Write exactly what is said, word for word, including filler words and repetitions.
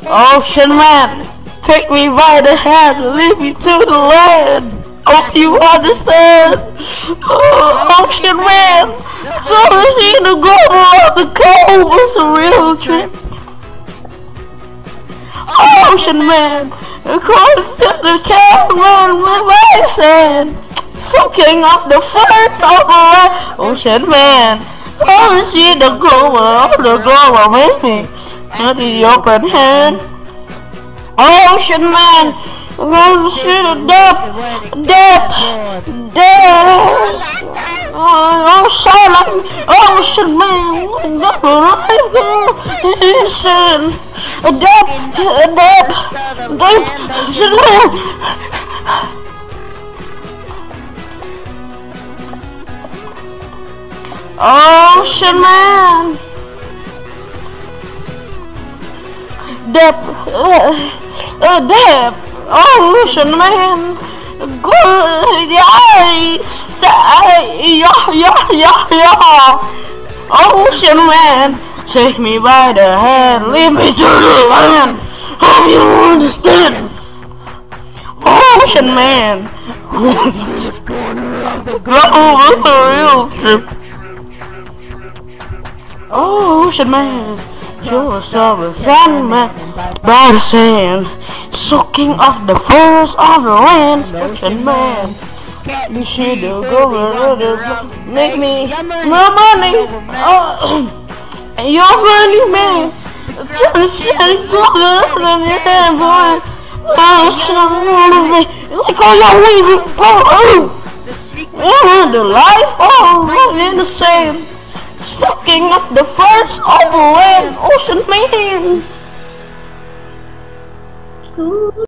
Ocean man, take me by the hand, lead me to the land. Hope you understand. Oh, ocean man, so to see the global of the cold was a real trip. Ocean man, across the Cameron with my sand, soaking up the first of the land. Ocean man, oh, see the global of the global with me. At the open hand. Ocean man, go to the depth, depth, depth. Oh, silent ocean man, never life go. Listen, depth, depth, depth, ocean man. Ocean man. Depth, uh, uh, depth, ocean man, good, yeah, yeah, yeah, yeah, yeah, ocean man, take me by the hand, lead me to the land, hope you understand, ocean man, global with a real trip, ocean man. You're a summer man by the sand, soaking off the furs of the land. Ocean man, you should go make me more money. Oh, you're money man, just saying, go to the boy. Oh, like all your ways, oh, the life, oh, in the sand. Sucking up the first of the land, ocean man.